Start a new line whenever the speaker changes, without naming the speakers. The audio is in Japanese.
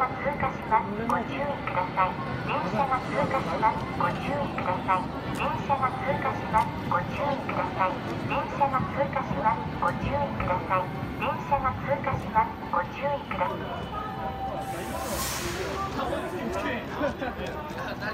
が通過します。ご注意ください。電車が通過します。ご注意ください。電車が通過します。ご注意ください。電車が通過します。ご注意ください。電車が通過します。ご注意くだ